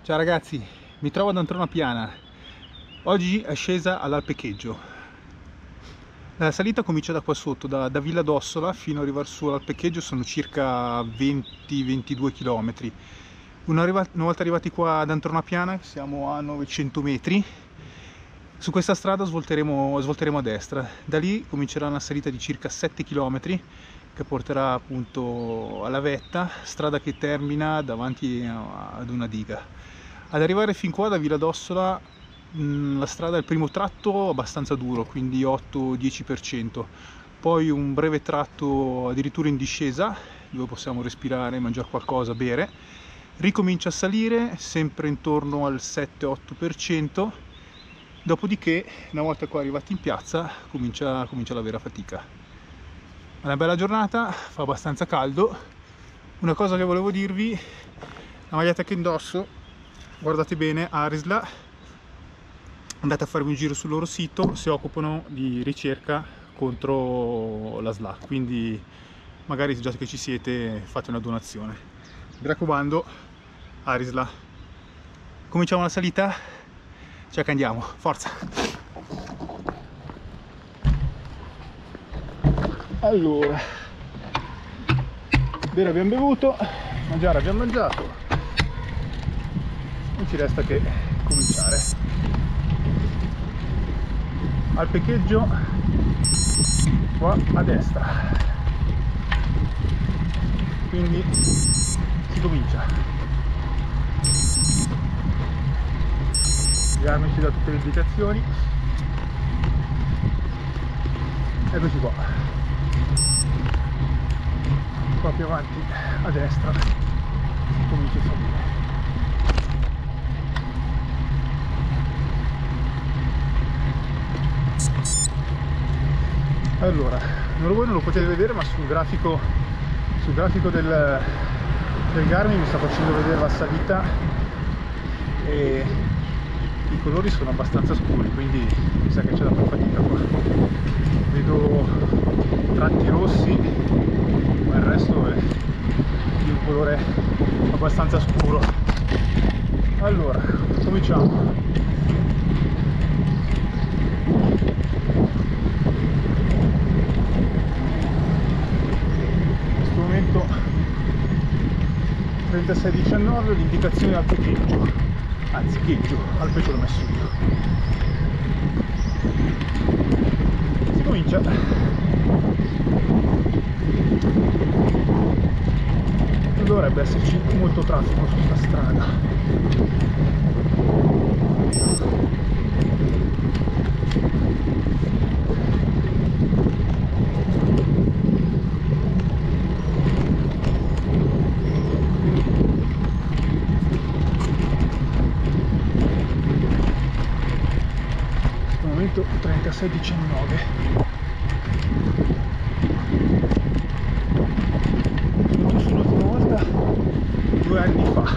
Ciao ragazzi, mi trovo ad Antronapiana. Oggi è scesa all'Alpecheggio. La salita comincia da qua sotto, da Villa d'Ossola fino ad arrivare su all'Alpecheggio sono circa 20-22 km. Una volta arrivati qua ad Antronapiana, siamo a 900 metri. Su questa strada svolteremo a destra. Da lì comincerà una salita di circa 7 km che porterà appunto alla vetta, strada che termina davanti ad una diga. Ad arrivare fin qua da Villa d'Ossola la strada, il primo tratto abbastanza duro, quindi 8-10%, poi un breve tratto addirittura in discesa dove possiamo respirare, mangiare qualcosa, bere, ricomincia a salire sempre intorno al 7-8%, dopodiché una volta qua arrivati in piazza comincia la vera fatica. È una bella giornata, fa abbastanza caldo. Una cosa che volevo dirvi: la maglietta che indosso, guardate bene, Arisla, andate a farvi un giro sul loro sito, si occupano di ricerca contro la SLA, quindi magari già che ci siete fate una donazione, mi raccomando. Arisla. Cominciamo la salita, cioè che andiamo, forza! Allora, bere abbiamo bevuto, mangiare abbiamo mangiato, non ci resta che cominciare. Alpecheggio qua a destra, quindi si comincia. Garmin ci dà tutte le indicazioni, eccoci qua. Qua più avanti a destra si comincia a salire. Allora, voi non lo potete vedere, ma sul grafico del Garmin mi sta facendo vedere la salita e i colori sono abbastanza scuri, quindi mi sa che c'è da fare fatica qua. Vedo tratti rossi, ma il resto è di un colore abbastanza scuro. Allora, cominciamo. In questo momento 36,19, l'indicazione Alpecheggio, anzi Cheggio, Alpeggio l'ho messo io. Si comincia. Non dovrebbe esserci molto traffico su questa strada. Momento 36,19. Sono sull'ultima volta 2 anni fa.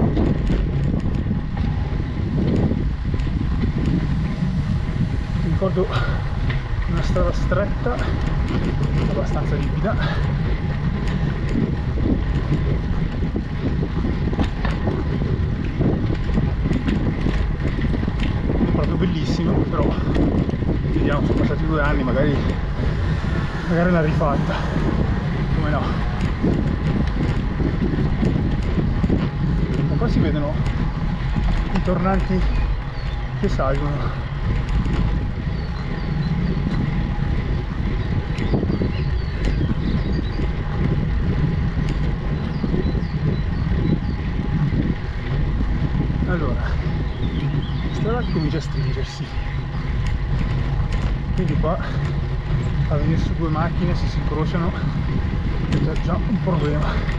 Mi ricordo una strada stretta, abbastanza ripida, proprio bellissimo, però vediamo, sono passati 2 anni, magari l'ha rifatta, come no. E qua si vedono i tornanti che salgono. Allora, la strada comincia a stringersi, quindi qua a venire su 2 macchine, se si incrociano è già un problema.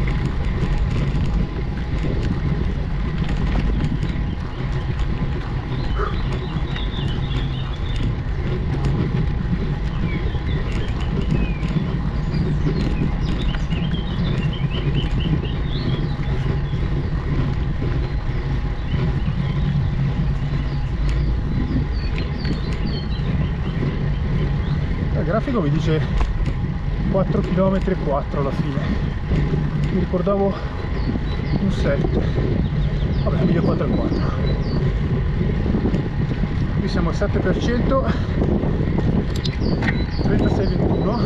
Il grafico mi dice 4 km e 4 alla fine, mi ricordavo un 7. vabbè, 1404. Qui siamo al 7%, 36,21.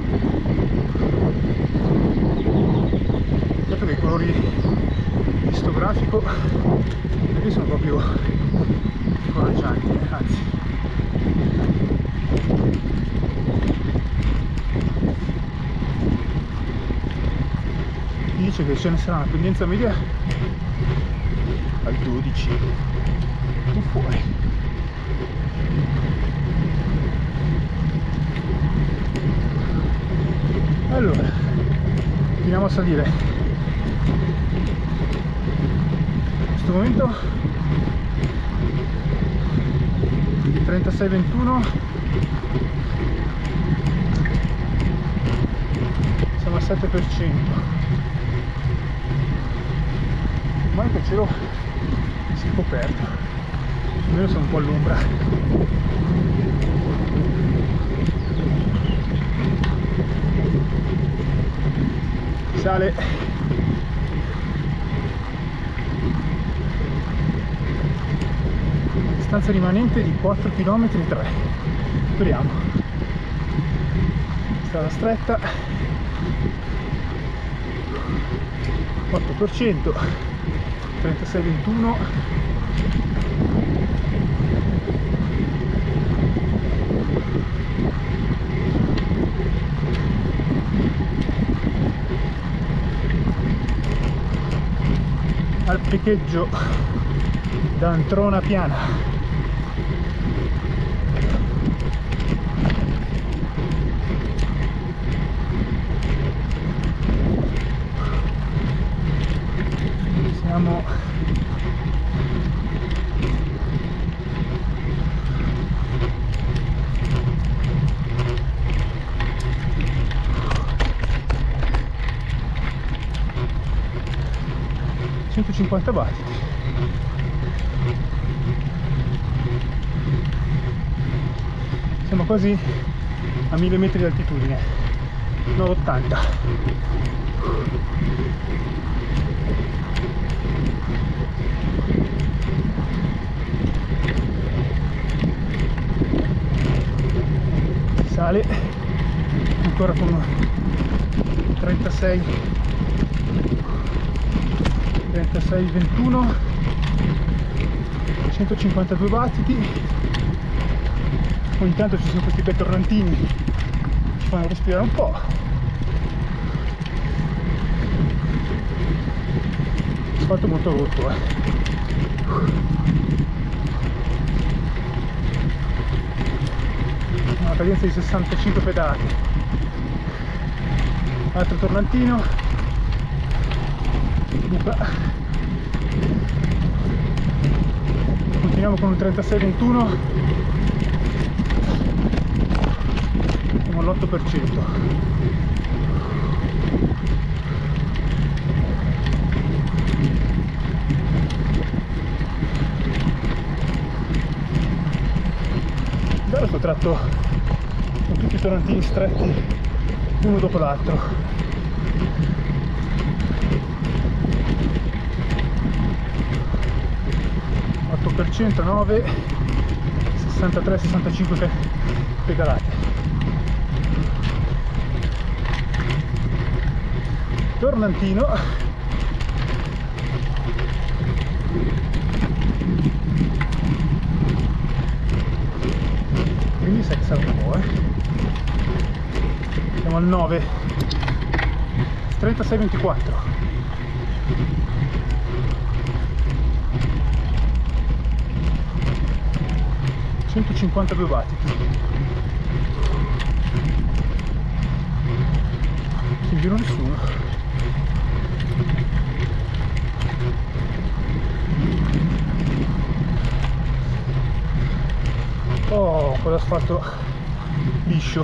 Dato che i colori di sto grafico qui sono proprio incoraggianti, anzi. Dice che ce ne sarà una pendenza media al 12 più fuori. Allora continuiamo a salire. In questo momento 36,21, siamo al 7%. Ormai che il cielo si è coperto, almeno sono un po' all'ombra. Sale. Distanza rimanente di 4 km e 3. Speriamo. Strada stretta. 8%. 36,21. Al Pecheggio da Antrona Piana. Siamo a 150 battiti. Siamo quasi a 1000 metri di altitudine, 980. Sale ancora con 36,21, 152 battiti. Ogni tanto ci sono questi bei torrentini che ci fanno respirare un po'. Asfalto molto rotto, una cadenza di 65 pedate. Altro torrentino, buca. Continuiamo con un 36,21. Siamo all'8%. Bello sto tratto con tutti i torrentini stretti uno dopo l'altro. %, 9, 63, 65 pedalate. Tornantino. Quindi sa che sarà un po', Siamo al 9, 36, 24. 152 battiti. In giro nessuno. Oh, quell'asfalto liscio.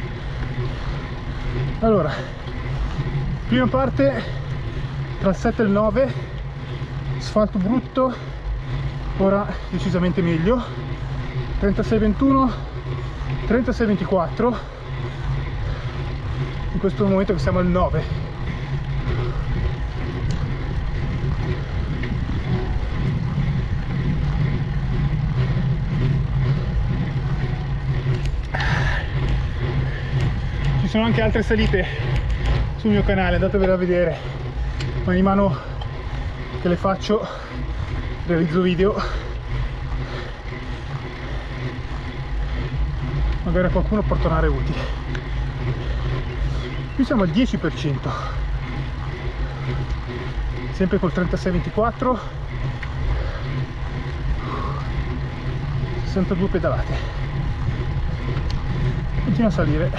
Allora, prima parte tra il 7 e il 9, asfalto brutto, ora decisamente meglio. 36,21, 36,24, in questo momento che siamo al 9. sono anche altre salite sul mio canale, andatevele a vedere. Man mano che le faccio realizzo video, magari a qualcuno può tornare utile. Qui siamo al 10%, sempre col 36-24, 62 pedalate. Continua a salire.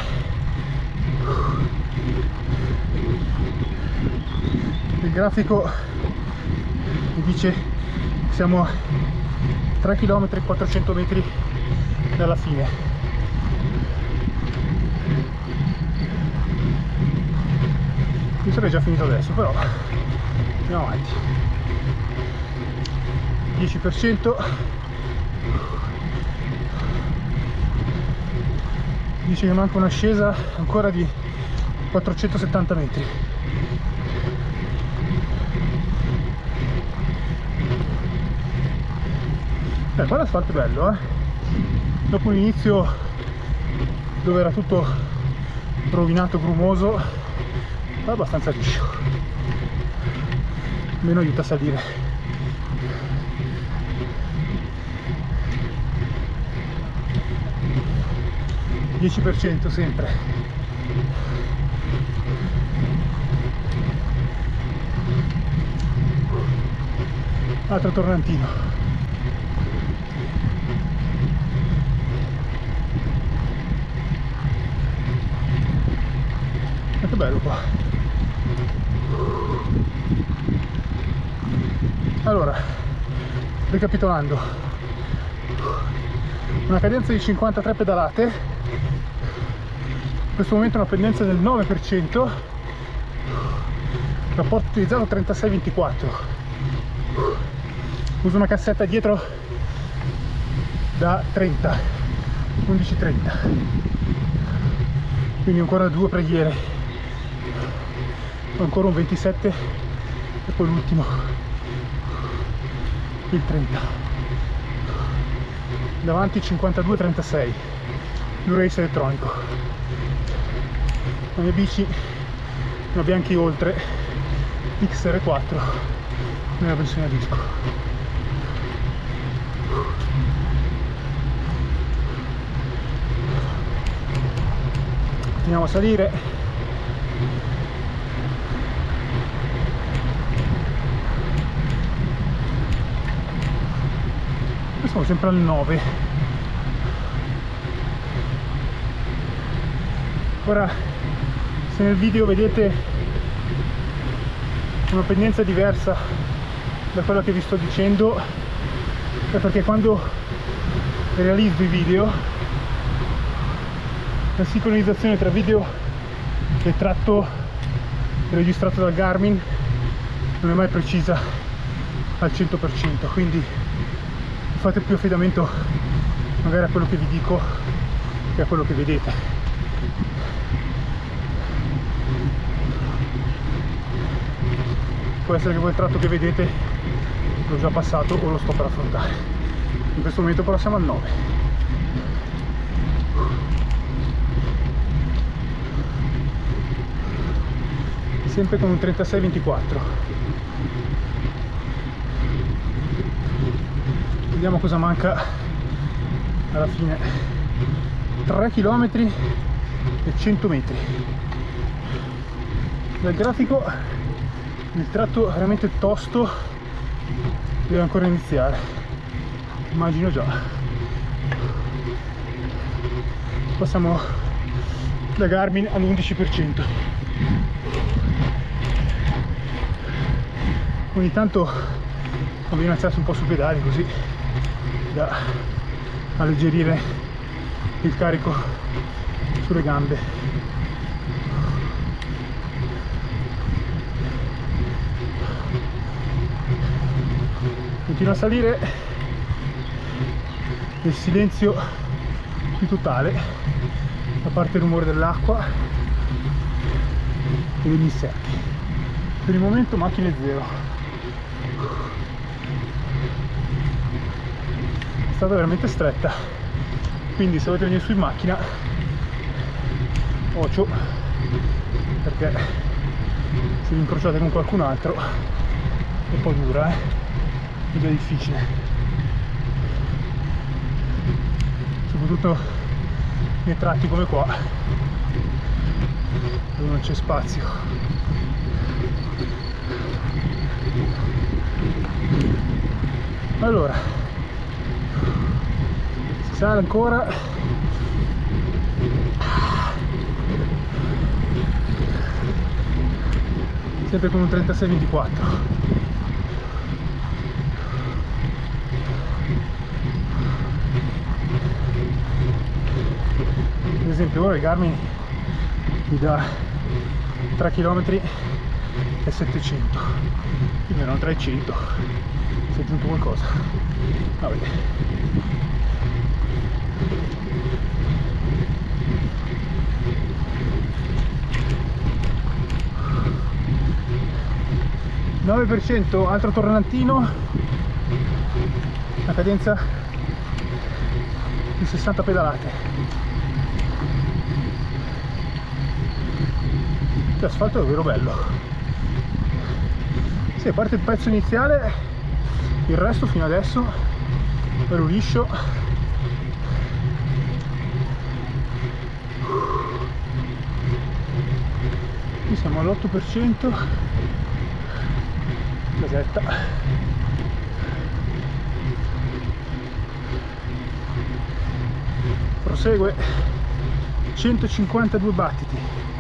Il grafico mi dice che siamo a 3 km e 400 metri dalla fine. Io sarei già finito adesso, però andiamo avanti. 10%. Dice che manca un'ascesa ancora di 470 metri. Qua l'asfalto è bello, dopo un inizio dove era tutto rovinato, grumoso, è abbastanza liscio, almeno aiuta a salire. Il 10% sempre. Altro tornantino. Che bello qua. Allora, ricapitolando, una cadenza di 53 pedalate, in questo momento una pendenza del 9%, rapporto utilizzato 36-24, uso una cassetta dietro da 30, 11-30, quindi ancora 2 preghiere, ancora un 27 e poi l'ultimo, il 30. Davanti 52-36, Blue Race elettronico. La mia bici, una Bianchi Oltre XR4 nella versione a disco. Continuiamo a salire. Siamo sempre al 9. Ora, se nel video vedete una pendenza diversa da quella che vi sto dicendo, è perché quando realizzo i video la sincronizzazione tra video e tratto registrato dal Garmin non è mai precisa al 100%, quindi fate più affidamento magari a quello che vi dico che a quello che vedete. Può essere che quel tratto che vedete l'ho già passato o lo sto per affrontare. In questo momento però siamo al 9. Sempre con un 36-24. Vediamo cosa manca alla fine. 3 km e 100 metri. Dal grafico il tratto è veramente tosto, deve ancora iniziare, immagino già. Passiamo da Garmin all'11%. Ogni tanto conviene alzarsi un po' sui pedali così da alleggerire il carico sulle gambe. Continua a salire nel silenzio più totale, a parte il rumore dell'acqua e degli insetti. Per il momento macchine zero. È stata veramente stretta, quindi se volete venire su in macchina ocio, perché se vi incrociate con qualcun altro è un po' dura, è già difficile, soprattutto nei tratti come qua dove non c'è spazio. Allora si sale ancora, sempre con un 36-24. Ad esempio ora il Garmin mi dà 3 km e 700, quindi erano 300, si è aggiunto qualcosa, vabbè. (9%) altro tornantino, la cadenza di 60 pedalate. L'asfalto è davvero bello. Sì, a parte il pezzo iniziale, il resto fino adesso è bello liscio. Qui siamo all'8%, casetta. Prosegue 152 battiti.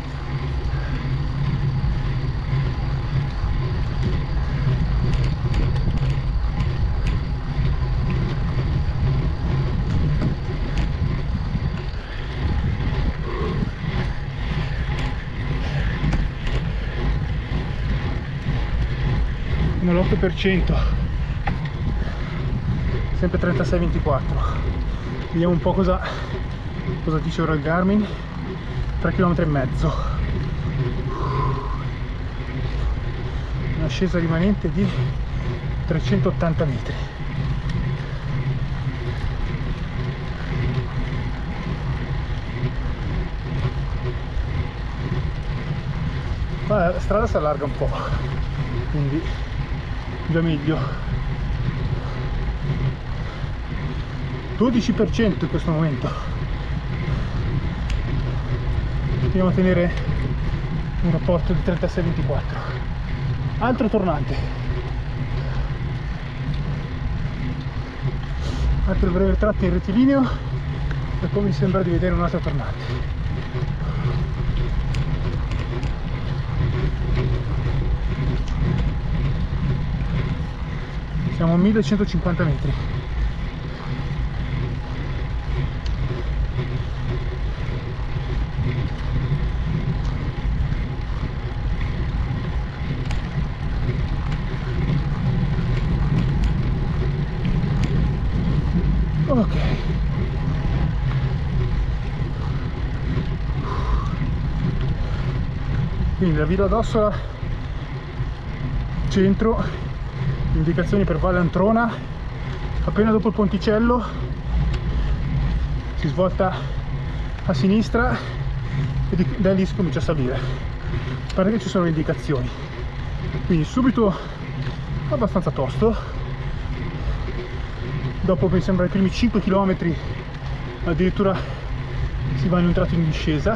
L'8%, sempre 36-24. Vediamo un po' cosa dice ora il Garmin. 3,5 km, una scesa rimanente di 380 metri. Ma la strada si allarga un po', quindi già meglio. 12% in questo momento. Dobbiamo tenere un rapporto di 36-24. Altro tornante, altro breve tratto in rettilineo e poi mi sembra di vedere un altro tornante. Siamo a 1150 metri. Ok. Quindi la Villa d'Ossola centro, indicazioni per Valle Antrona. Appena dopo il ponticello si svolta a sinistra e da lì si comincia a salire. Pare che ci sono le indicazioni, quindi subito abbastanza tosto. Dopo mi sembra i primi 5 km addirittura si va in un tratto in discesa,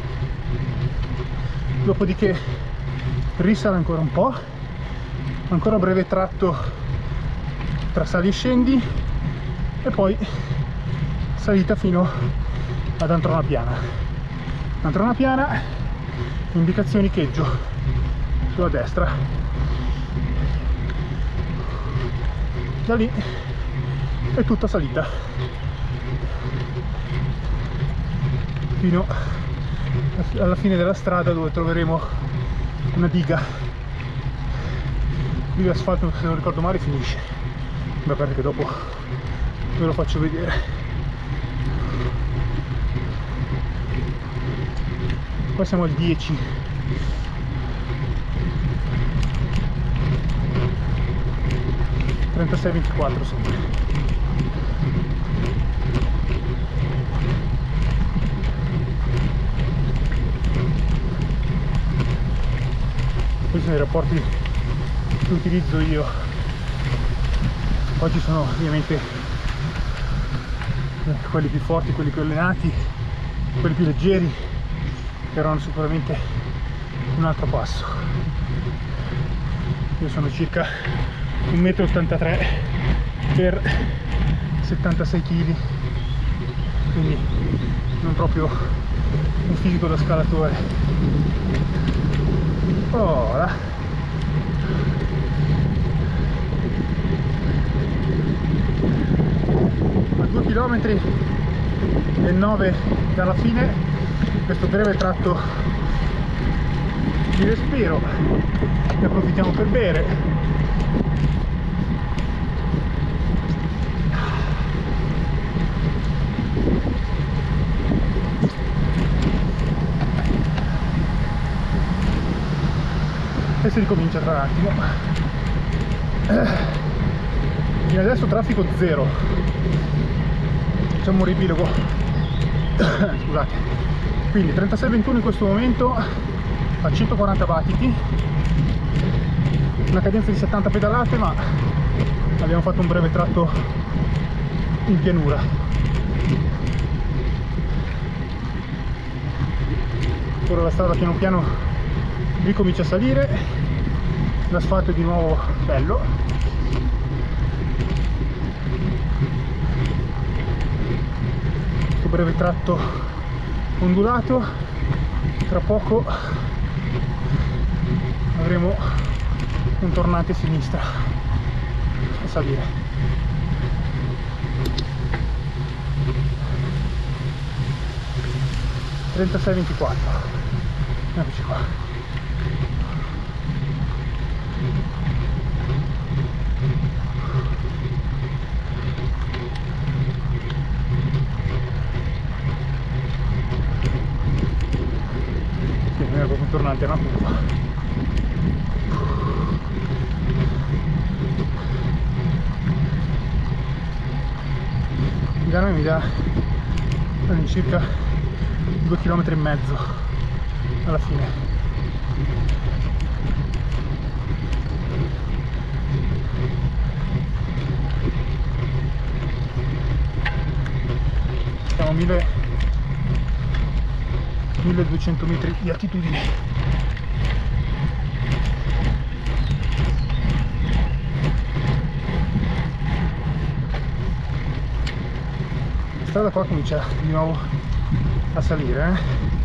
dopodiché risale ancora un po', ancora breve tratto tra sali e scendi e poi salita fino ad Antrona Piana. Antrona Piana, indicazioni cheggio sulla destra. Da lì è tutta salita fino alla fine della strada, dove troveremo una diga di asfalto, se non ricordo male finisce, ma perché dopo ve lo faccio vedere. Qua siamo al 10. (36-24) sempre. nei rapporti che utilizzo io. Poi ci sono ovviamente quelli più forti, quelli più allenati, quelli più leggeri, che erano sicuramente un altro passo. Io sono circa 1,83 m per 76 kg, quindi non proprio un fisico da scalatore. Ora a 2,9 km dalla fine, questo breve tratto di respiro, ne approfittiamo per bere. E si ricomincia tra un attimo. Fino adesso traffico zero, facciamo un riepilogo. Scusate, quindi 36-21 in questo momento a 140 battiti, una cadenza di 70 pedalate, ma abbiamo fatto un breve tratto in pianura. Ora la strada piano piano ricomincia a salire, l'asfalto è di nuovo bello. Questo breve tratto ondulato, tra poco avremo un tornante a sinistra a salire. (36-24). Eccoci qua. Sì, non è proprio un tornante, è una curva. Da noi mi dà all'incirca 2,5 km alla fine. Siamo a 1200 metri di altitudine. La strada qua comincia di nuovo a salire,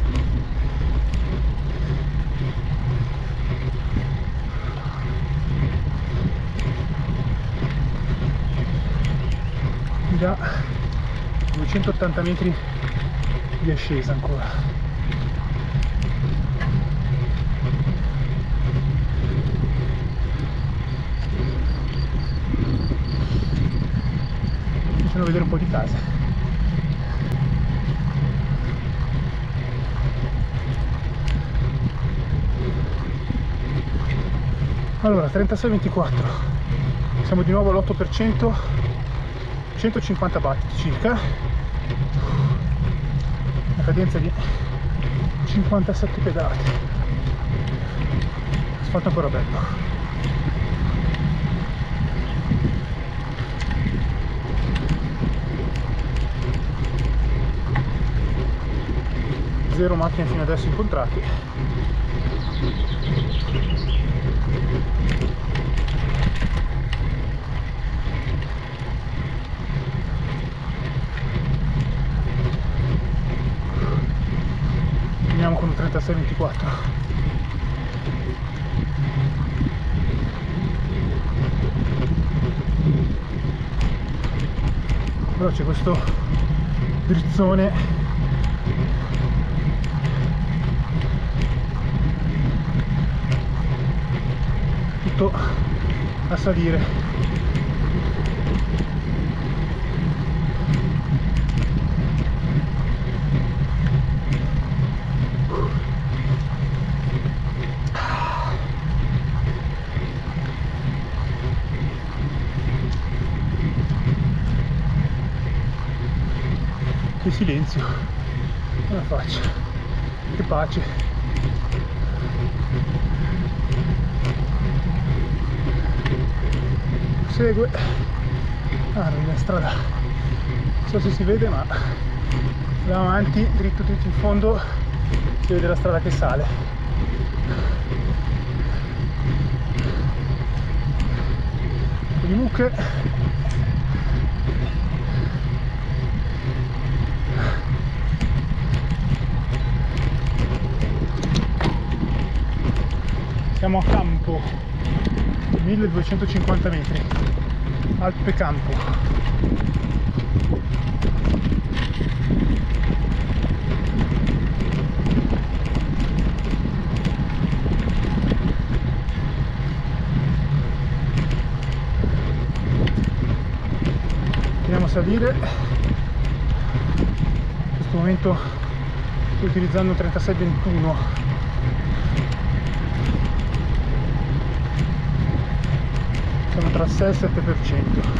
già 280 metri di ascesa ancora. Facciamo vedere un po' di case. Allora, 36-24, siamo di nuovo all'8%, 150 battiti circa, una cadenza di 57 pedalate, asfalto ancora bello. Zero macchine fino adesso incontrate. Finiamo con un 36-24. Però c'è questo drizzone tutto a salire. Che silenzio, come faccio, che pace. prosegue. Non è strada, non so se si vede, ma là avanti, dritto in fondo, si vede la strada che sale. Le mucche. Siamo a Campo, 1250 metri, Alpe Campo. Andiamo a salire. In questo momento sto utilizzando un 3621. Siamo tra il 6 e il 7%.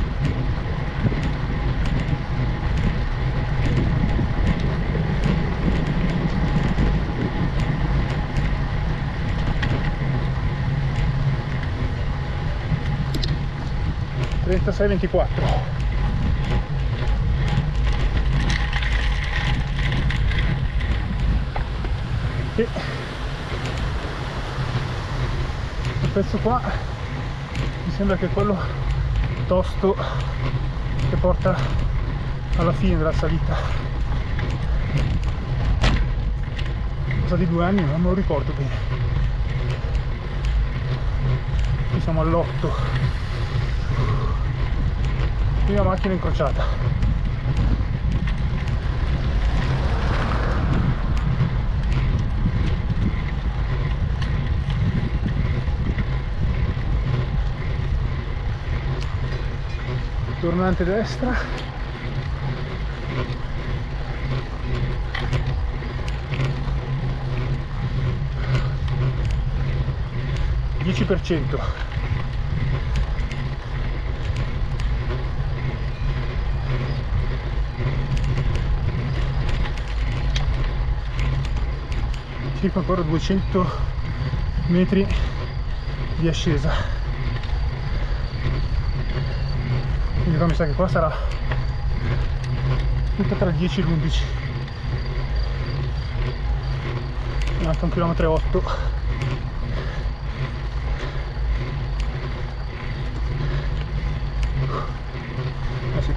Trentasei 24. E il pezzo qua mi sembra che è quello tosto che porta alla fine della salita. Sono passati 2 anni, non me lo ricordo bene. Qui siamo all'8. Prima macchina incrociata. Tornante destra. %. Circa ancora 200 metri di ascesa. Quindi mi sa che qua sarà tutto tra il 10 e l'11. Manca 1,8 km. Sì.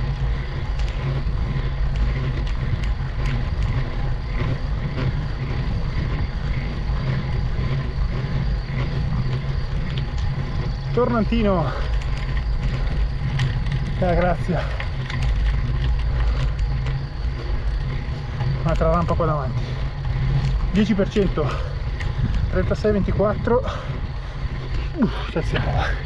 Tornantino. Grazie. Un'altra rampa qua davanti. 10%. 36-24. Ci siamo.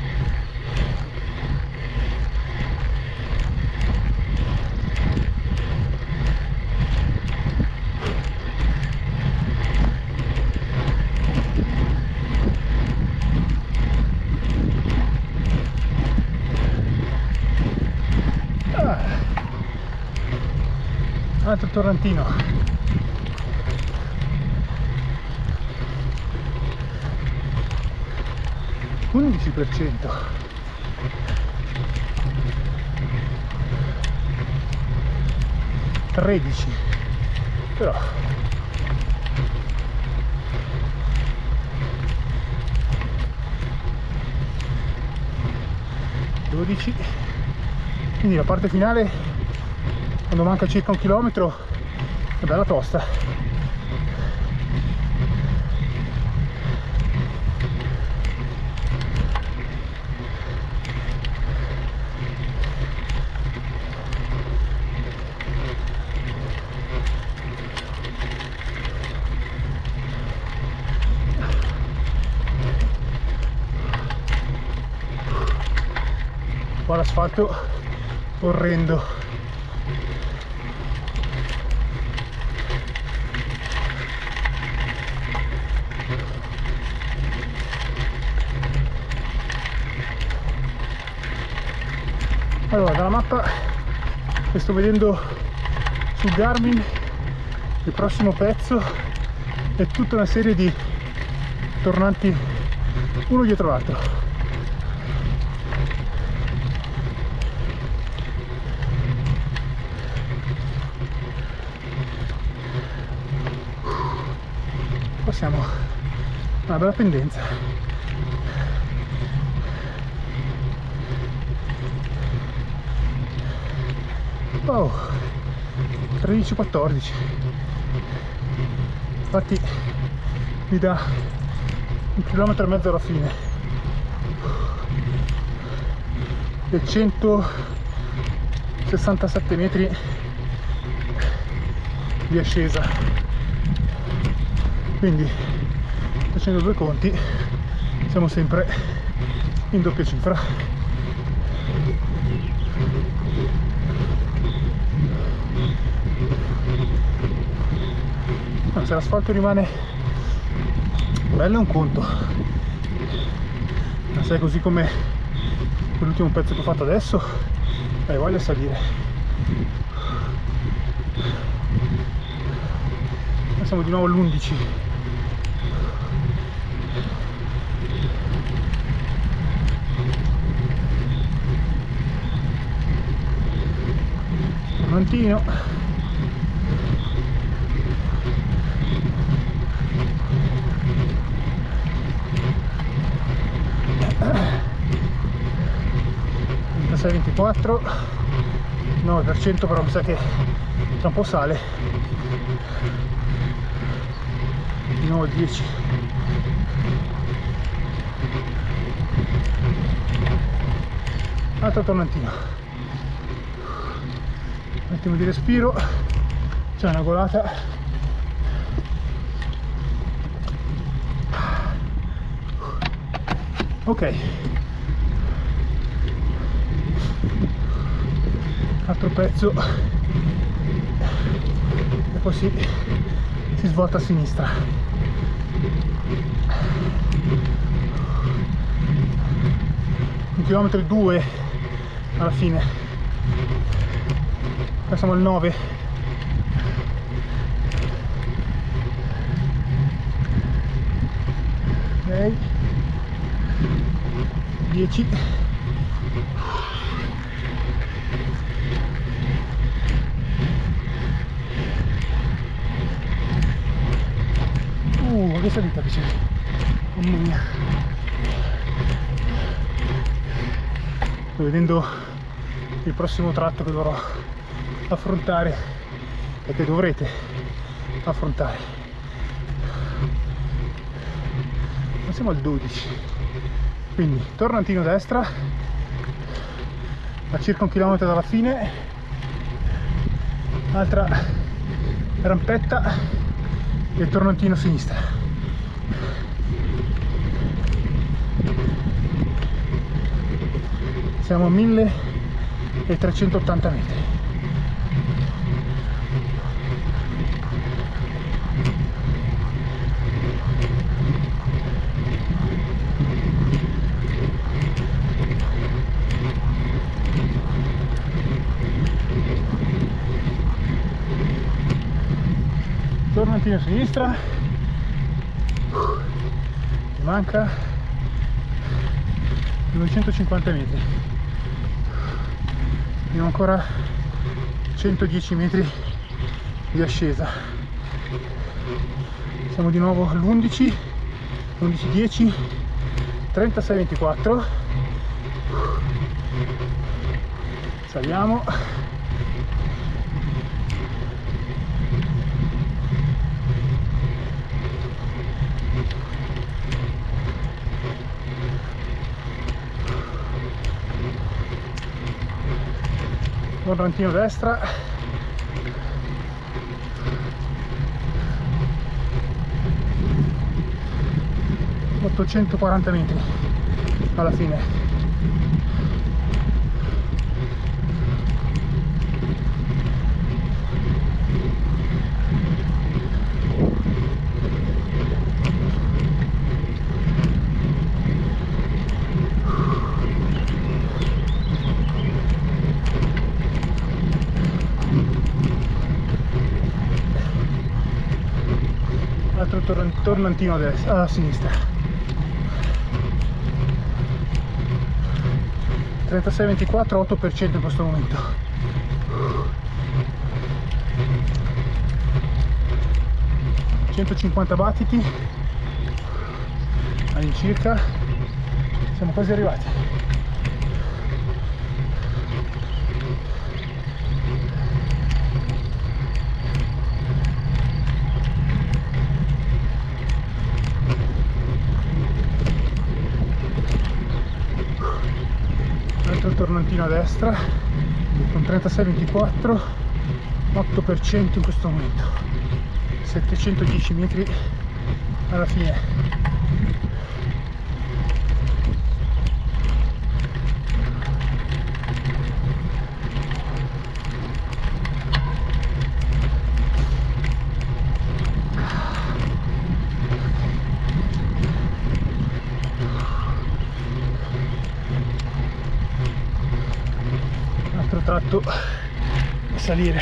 Altro torrentino. %. 13. Però quindi la parte finale, quando manca circa 1 chilometro, è bella tosta. Qua l'asfalto orrendo. Allora, dalla mappa che sto vedendo sul Garmin, il prossimo pezzo è tutta una serie di tornanti uno dietro l'altro. siamo una bella pendenza. Oh, 13-14. Infatti mi dà 1,5 km alla fine e 167 metri di ascesa, quindi facendo due conti siamo sempre in doppia cifra. Se l'asfalto rimane bello è un conto, ma se è così come quell'ultimo pezzo che ho fatto adesso, voglio salire. Siamo di nuovo all'11. Tornantino. 24, 9%, però mi sa che tra un po' sale. Di nuovo 10. Altro tornantino. Un attimo di respiro, c'è una golata. Ok, altro pezzo e poi si svolta a sinistra. Un chilometro e 2 alla fine, qua siamo al 9. Ok, 10. Che salita che c'è, mamma mia. Sto vedendo il prossimo tratto che dovrò affrontare e che dovrete affrontare. Ma siamo al 12, quindi tornantino destra a circa 1 chilometro dalla fine, altra rampetta e tornantino a sinistra. Siamo a 1380 metri. Tornantino a sinistra, mi manca 950 metri, abbiamo ancora 110 metri di ascesa. Siamo di nuovo all'11, 11:10, 36:24. Saliamo. Tornantino destra, (840 metri alla fine). Altro tornantino a sinistra. 36:24, 8% in questo momento. (150 battiti). all'incirca, siamo quasi arrivati. Un altro tornantino a destra con 36,24, 8% in questo momento, 710 metri alla fine. Tratto a salire,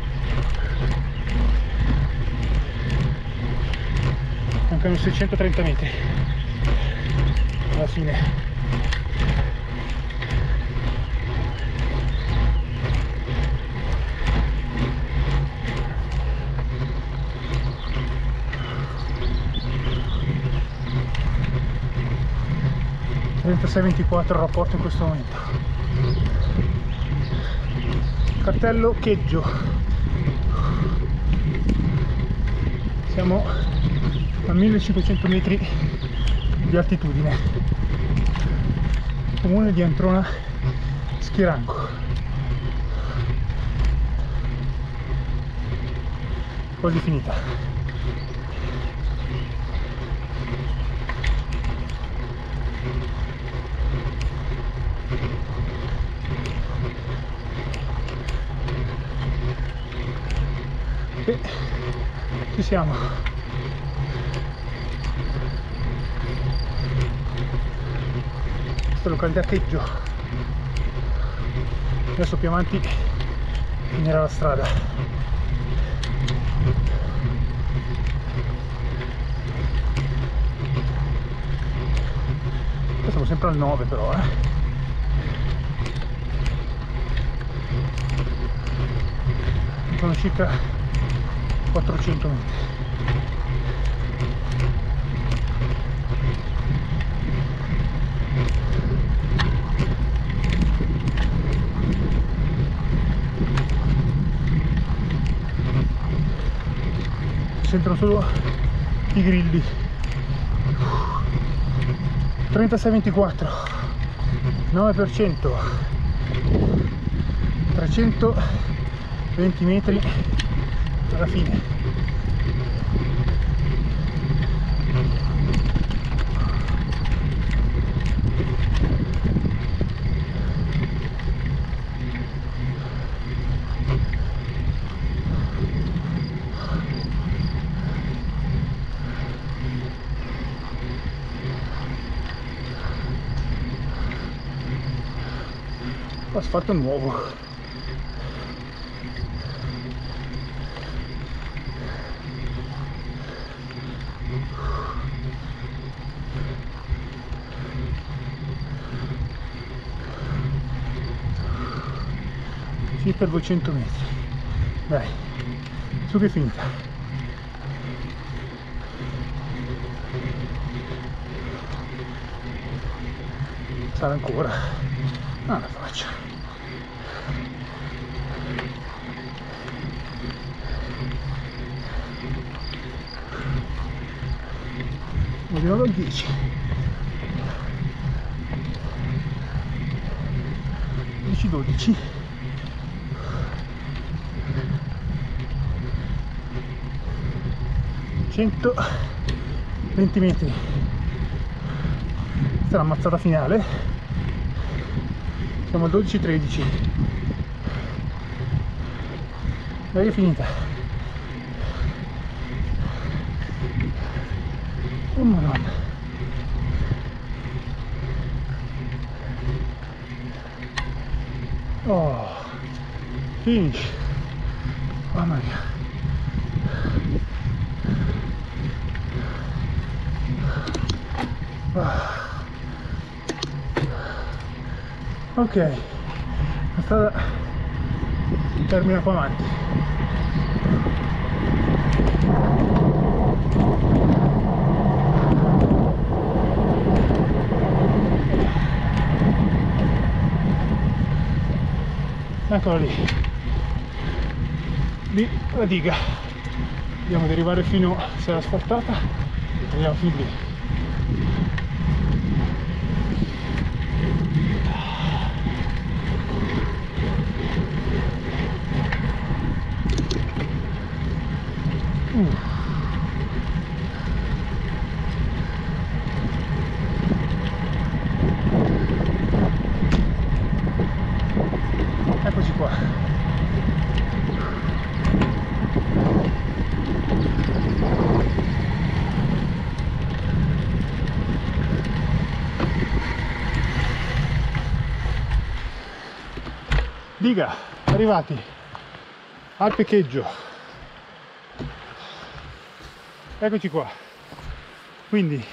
mancano 630 metri alla fine. (36,24) il rapporto in questo momento. Cartello Cheggio, siamo a 1500 metri di altitudine, comune di Antrona Schieranco. Quasi finita. E ci siamo. Questa è località Cheggio. Adesso più avanti finirà la strada. Siamo sempre al 9 però, sono circa 400 metri. Sentono solo i grilli. 36,24, 9%, 320 metri alla fine. Asfalto nuovo. Circa 200 metri. Dai, su che è finita. Sarà ancora. Ah, la faccia. Vediamo al 10. 10-12. Cento 20 metri. Questa è la mazzata finale. Siamo al 12-13. Dai, è finita. Oh madonna. Oh, finish. Mamma mia. Ok, la strada termina qua avanti. Eccola lì, lì la diga, andiamo ad arrivare fino, se è asfaltata, andiamo fin lì. Eccoci qua. Diga, arrivati al Pecheggio. Eccoci qua. Quindi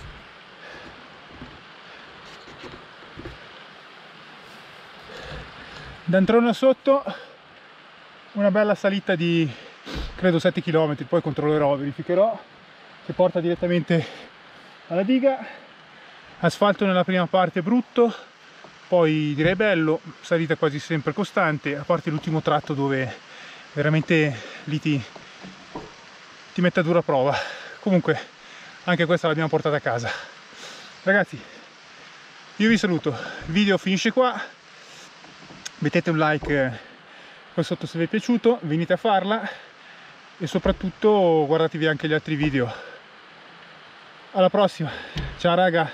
D'Antrona sotto, una bella salita di credo 7 km, poi controllerò, verificherò, che porta direttamente alla diga. Asfalto nella prima parte brutto, poi direi bello, salita quasi sempre costante, a parte l'ultimo tratto dove veramente lì ti mette a dura prova. Comunque anche questa l'abbiamo portata a casa. Ragazzi, io vi saluto, il video finisce qua, mettete un like qua sotto se vi è piaciuto, venite a farla e soprattutto guardatevi anche gli altri video. Alla prossima, ciao raga!